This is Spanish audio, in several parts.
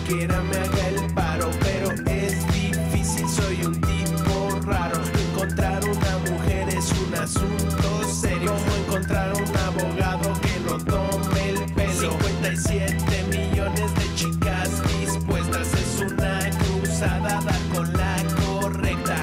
quiera me haga el paro, pero es difícil, soy un tipo raro. Encontrar una mujer es un asunto serio, como encontrar un abogado que no tome el pelo. 57 millones de chicas dispuestas, es una cruzada dar con la correcta.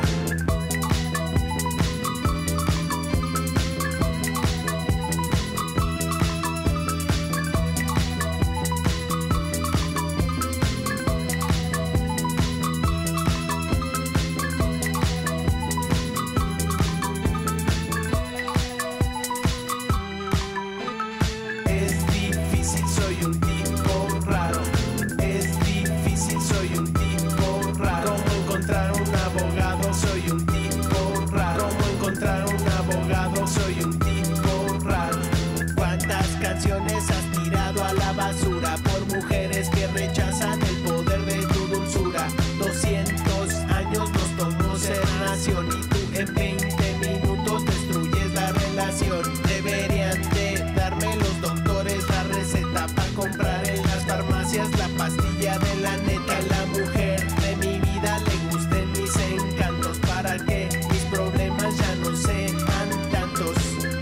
Es difícil, soy un tipo raro. Es difícil, soy un tipo raro. ¿Cómo encontrar un abogado? Soy un tipo raro. ¿Cómo encontrar un abogado? Soy un tipo raro. ¿Cuántas canciones has tirado a la basura por mujeres que rechazan el poder de tu dulzura? 200 años nos tomó ser nación y tú en 20 minutos destruyes la relación. Deberían de darme los doctores la receta para comprar en las farmacias la pastilla de la neta. A la mujer de mi vida le gusten mis encantos para que mis problemas ya no sean tantos.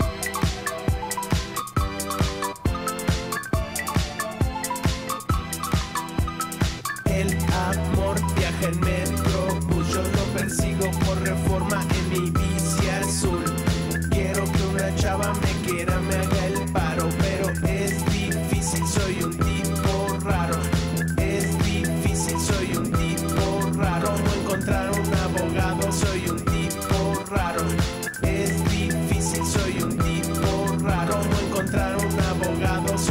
El amor viaja en Metrobús, yo lo persigo por Reforma en mi bici azul. Quiero que una chava me quiera, me haga el paro, pero es difícil, soy un tipo raro. Es difícil, soy un tipo raro. ¿Cómo encontrar un abogado? Soy un tipo raro. Es difícil, soy un tipo raro. ¿Cómo encontrar un abogado?